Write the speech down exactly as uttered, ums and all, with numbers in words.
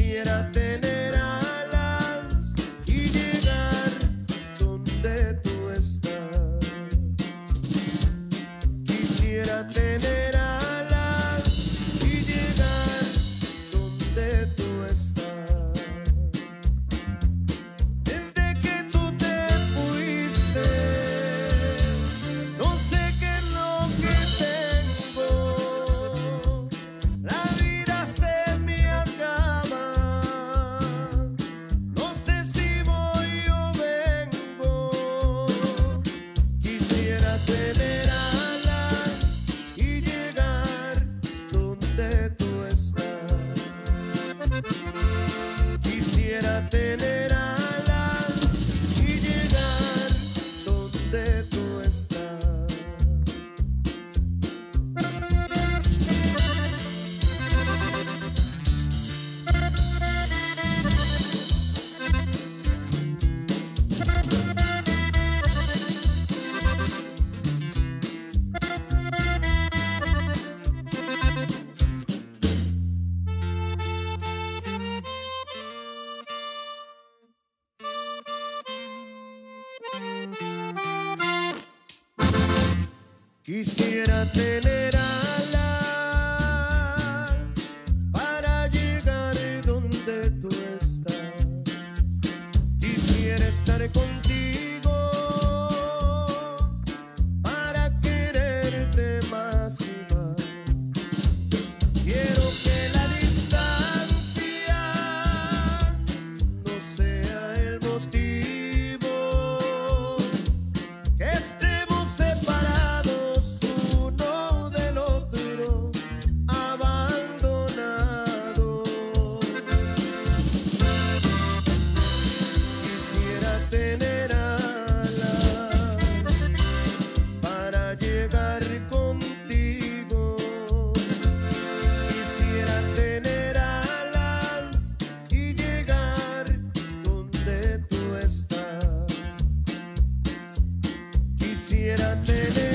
Quisiera tener alas y llegar donde tú estás. Quisiera tener alas y llegar donde tú estás. Desde que tú te fuiste, no sé qué es lo que tengo. La vida se me acaba. No sé si voy o vengo. Quisiera tener alas y llegar donde tú estás. Quisiera tener alas y llegar donde tú estás. Quisiera tener alas para llegar donde tú estás. Quisiera estar contigo para quererte más y más. Quiero que la distancia no sea el motivo que estemos separados uno del otro, abandonados. Quisiera tener alas para llegar contigo. Quisiera tener alas y llegar donde tú estás. Quisiera tener